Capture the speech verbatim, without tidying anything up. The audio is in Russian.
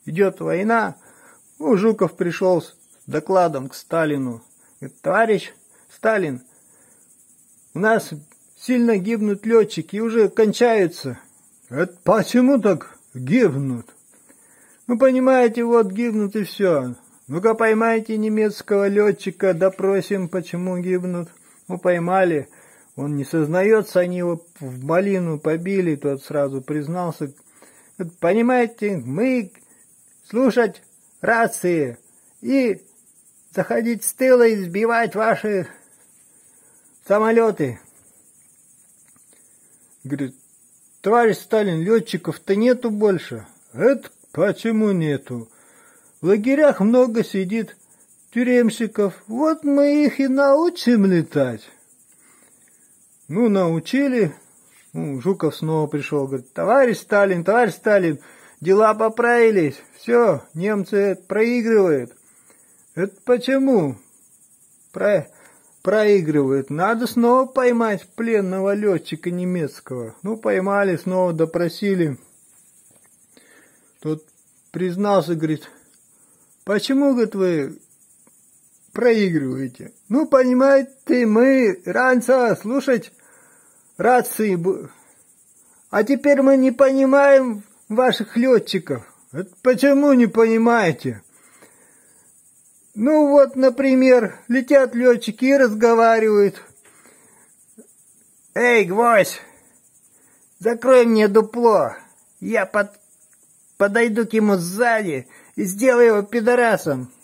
идет война. Ну, Жуков пришел с докладом к Сталину. Говорит: товарищ Сталин, у нас сильно гибнут летчики и уже кончаются. Это почему так гибнут? Ну, понимаете, вот гибнут и все. Ну-ка поймайте немецкого летчика, допросим, почему гибнут. Ну, поймали. Он не сознается, они его в малину побили, тот сразу признался. Понимаете, мы слушать рации и заходить с тыла и сбивать ваши самолеты. Говорит: товарищ Сталин, летчиков-то нету больше. Это почему нету? В лагерях много сидит тюремщиков. Вот мы их и научим летать. Ну, научили. Ну, Жуков снова пришел, говорит: товарищ Сталин, товарищ Сталин, дела поправились. Все, немцы проигрывают. Это почему? Про... Проигрывают. Надо снова поймать пленного летчика немецкого. Ну, поймали, снова допросили. Тот признался, говорит: почему, говорит, вы проигрываете? Ну, понимаете, мы раньше слушать рации, а теперь мы не понимаем ваших летчиков. Это почему не понимаете? Ну вот, например, летят летчики и разговаривают. Эй, гвоздь, закрой мне дупло. Я под... подойду к ему сзади и сделаю его пидорасом.